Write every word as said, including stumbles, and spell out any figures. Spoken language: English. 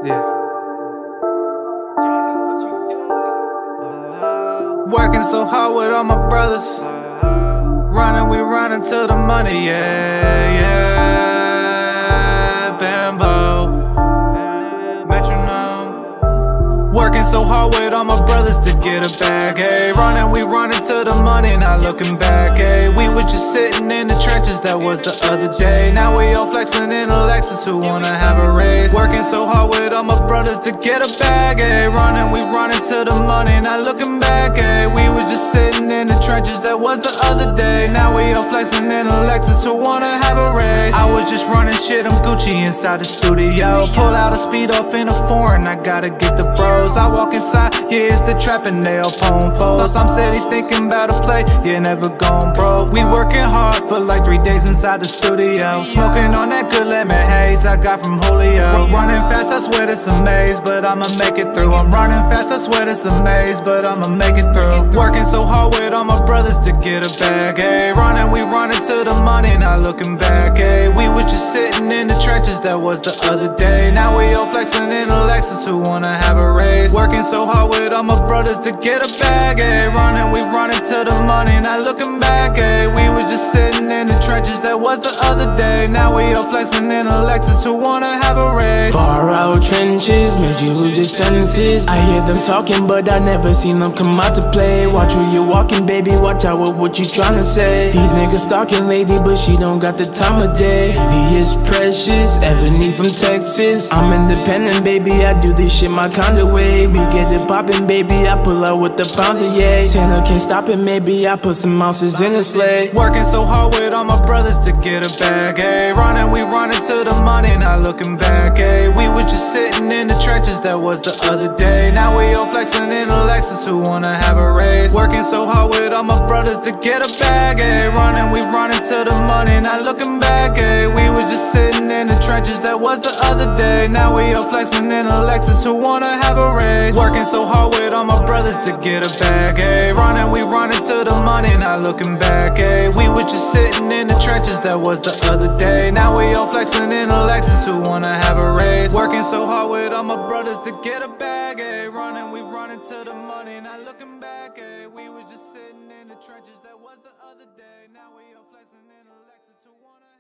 Yeah. Working so hard with all my brothers. Running, we running to the money, yeah, yeah. Bambo, metronome. Working so hard with all my brothers to get a bag, ayy. Running, we running to the money, not looking back, ayy. We were just sitting in the trenches, that was the other day. Now we all flexing in a Lexus, who wanna have a race. Working so hard with all my brothers to get a bag, ayy. Running, we running to the money, not looking back, ayy. We were just sitting in the trenches, that was the other day. Now we all flexing in a Lexus, who wanna have a race. I was just running shit, I'm Gucci inside the studio. Pull out a speed off in a foreign, I gotta get the bros. I walk inside, yeah, it's the trap and they all pwn foes. I'm steady thinking about a play, yeah, never going broke. We working hard for like three days inside the studio. Smoking on that good lemon haze I got from Julio. Running fast, I swear it's a maze, but I'ma make it through. I'm running fast, I swear it's a maze, but I'ma make it through. Working so hard with all my brothers to get a bag, ayy. Running, we running to the money, not looking back, ayy. We were just sitting in the trenches, that was the other day. Now we all flexing in a Lexus, who wanna have a race. Working so hard with all my brothers to get a bag, ayy. Running, we running to the money, not looking back, ayy. We were just sitting in the trenches, that was the other day. Now we all flexing in a Lexus, who wanna have a race. Far out trenches, made you lose your sentences. I hear them talking, but I never seen them come out to play. Watch who you walking, baby, watch out with what you tryna say. These niggas stalking lady, but she don't got the time of day. Baby is precious, Ebony from Texas. I'm independent, baby, I do this shit my kind of way. We get it poppin', baby, I pull out with the pounds of yay. Santa can't stop it, maybe I put some ounces in a sleigh. Working so hard with all my brothers to get a bag, ayy. Running, we running to the money, not looking back, ayy. We were just sitting in the trenches, that was the other day. Now we all flexing in a Lexus, who wanna have a race. Working so hard with all my brothers to get a bag, ayy. Running, we running to the money, not looking back, ayy. We were just sitting in the trenches, that was the other day. Now we all flexing in a Lexus, who wanna have a race. Working so hard with all my brothers to get a bag, ayy. Running, we running to the money, not looking back, ayy. We were just sitting in the trenches, that was the other day. Now we all flexing in a Lexus, who wanna have a race. Working so hard with all my brothers to get a bag, ayy. Running, we running to the money, not looking back, ayy. We were just sitting in the trenches, that was the other day. Now we all flexing in a Lexus, who wanna